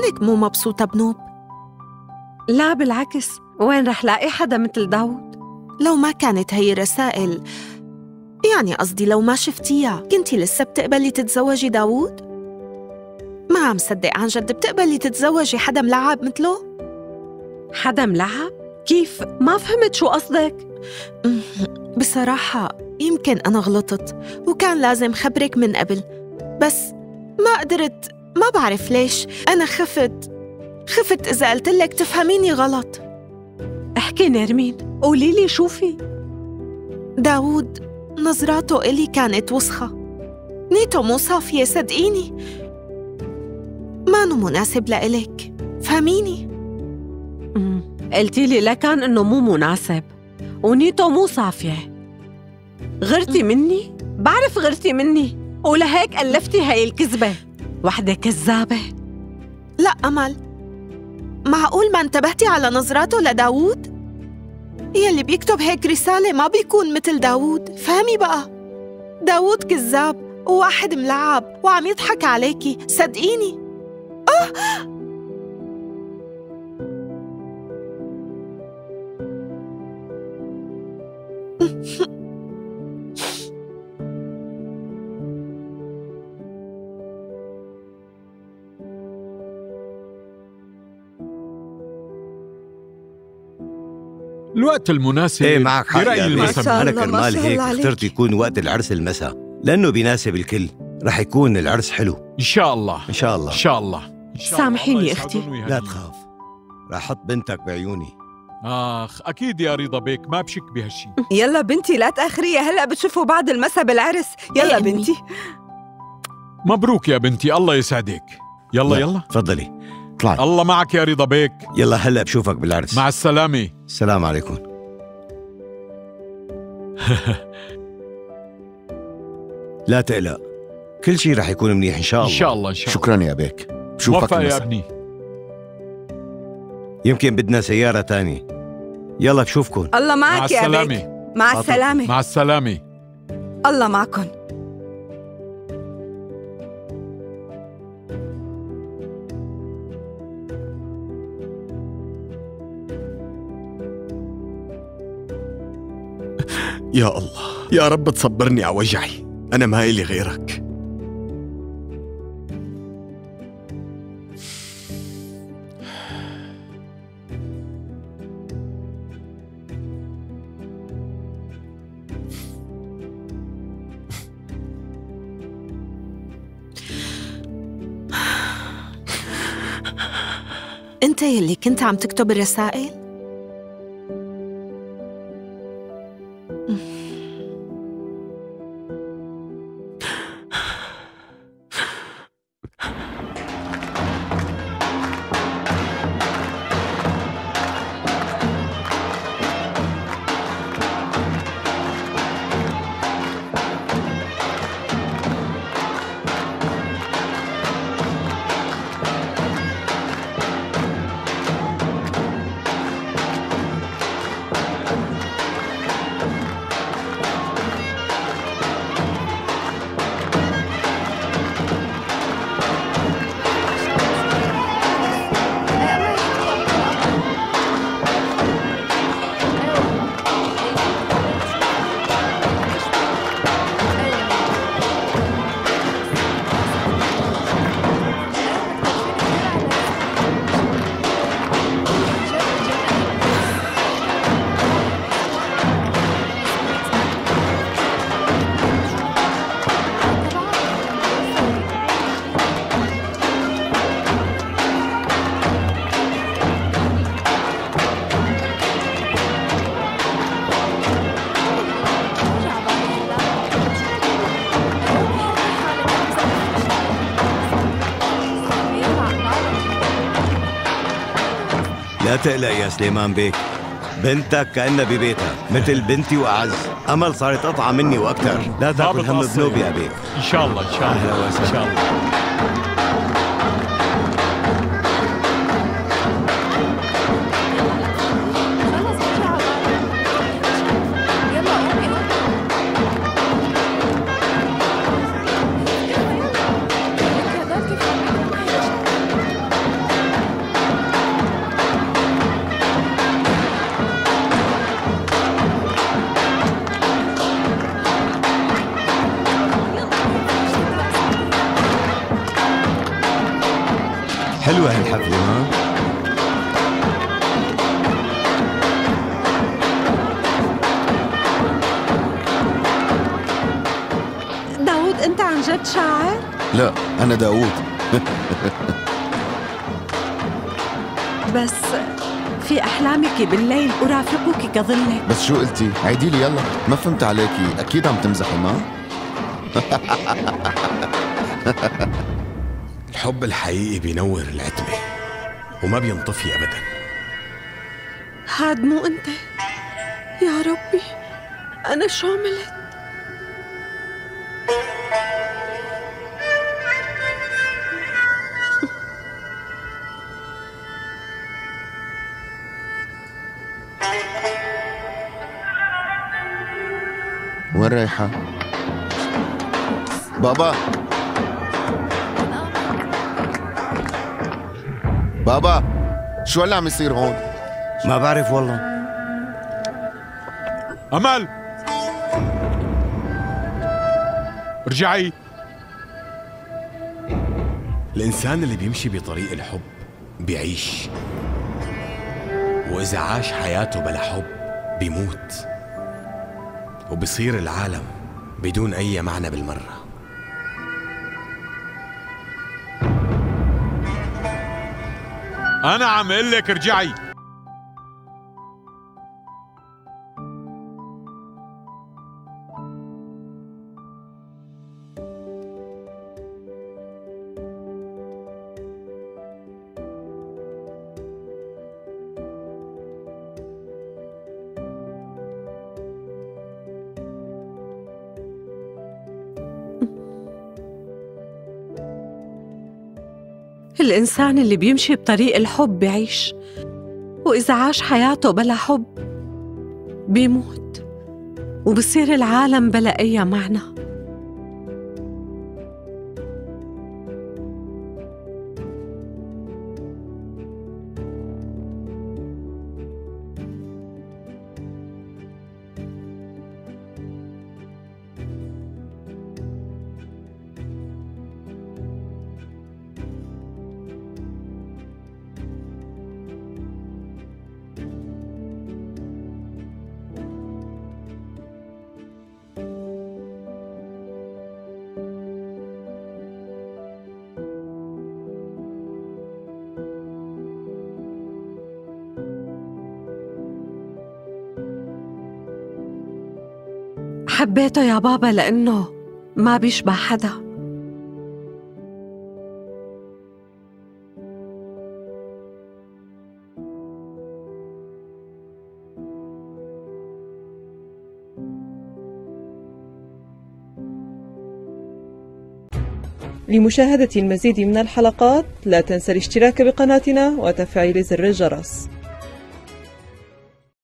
شلونك مو مبسوطة بنوب؟ لا بالعكس، وين رح لاقي حدا مثل داوود؟ لو ما كانت هي الرسائل، يعني قصدي لو ما شفتيها، كنتي لسه بتقبلي تتزوجي داوود؟ ما عم صدق عن جد بتقبلي تتزوجي حدا ملعب مثله؟ حدا ملعب؟ كيف؟ ما فهمت شو قصدك؟ بصراحة يمكن أنا غلطت وكان لازم خبرك من قبل، بس ما قدرت، ما بعرف ليش. أنا خفت إذا قلتلك تفهميني غلط. احكي نرمين، قولي لي شو في؟ داوود نظراته إلي كانت وسخة، نيته مو صافية، صدقيني مانو مناسب لإلك، فهميني؟ قلتي لي لكان إنه مو مناسب ونيته مو صافية. غرتي مني؟ بعرف غرتي مني، ولهيك ألفتي هاي الكذبة. وحدة كذابة. لا أمل، معقول ما انتبهتي على نظراته لداوود؟ يلي بيكتب هيك رسالة ما بيكون مثل داوود، فهمي بقى. داوود كذاب وواحد ملعب وعم يضحك عليكي، صدقيني. الوقت المناسب. ايه معك حق برأيي يا بيه. المساء. أنا الله، ما كرمال شاء هيك الله عليك. اخترت يكون وقت العرس المساء، لأنه بيناسب الكل. رح يكون العرس حلو إن شاء الله. إن شاء الله. إن شاء الله. إن شاء الله. سامحيني الله أختي. يسعدهم ويهنيهم. لا تخاف، رح أحط بنتك بعيوني. أكيد يا رضا بيك، ما بشك بهالشي. يلا بنتي لا تأخري، هلأ بتشوفوا بعد المساء بالعرس. يلا إيه أمي. بنتي. مبروك يا بنتي، الله يسعدك. يلا يلا تفضلي اطلعي. الله معك يا رضا بيك. يلا هلا بشوفك بالعرس. مع السلامة. السلام عليكم. لا تقلق، كل شيء رح يكون منيح إن شاء إن الله. شاء الله. إن شاء الله. شكرا يا بيك، بشوفك موفق يا المساء. ابني. يمكن بدنا سيارة تانية. يلا بشوفكن. الله مع معك يا السلامة. بيك. مع السلامة. مع السلامة. الله معكم. يا الله يا رب تصبرني على وجعي، أنا ما إلي غيرك. أنت يلي كنت عم تكتب الرسائل؟ لا تقلق يا سليمان بيك، بنتك كأنها ببيتها مثل بنتي وأعز. أمل صارت قطعة مني وأكثر. لا تاكل هم بتقصر. بنوب يا بيك. إن شاء الله. إن شاء الله. أهلا وسهلا. إن شاء الله. حلوة هالحفلة ها؟ داوود أنت عن جد شاعر؟ لا أنا داوود. بس في أحلامك بالليل أرافقك كظلك. بس شو قلتي؟ عيدي لي يلا، ما فهمت عليكي، أكيد عم تمزحي ما؟ الحب الحقيقي بينور العتمة وما بينطفي أبدا. هاد مو أنت. يا ربي أنا شو عملت؟ وين رايحة؟ بابا بابا شو هلا عم يصير هون؟ ما بعرف والله. أمل ارجعي. الإنسان اللي بيمشي بطريق الحب بيعيش، وإذا عاش حياته بلا حب بيموت، وبصير العالم بدون أي معنى بالمرة. أنا عم أقول لك ارجعي. الإنسان اللي بيمشي بطريق الحب بيعيش، وإذا عاش حياته بلا حب بيموت، وبصير العالم بلا أي معنى. حبيته يا بابا لأنه ما بيشبه حدا. لمشاهدة المزيد من الحلقات لا تنسى الاشتراك بقناتنا وتفعيل زر الجرس.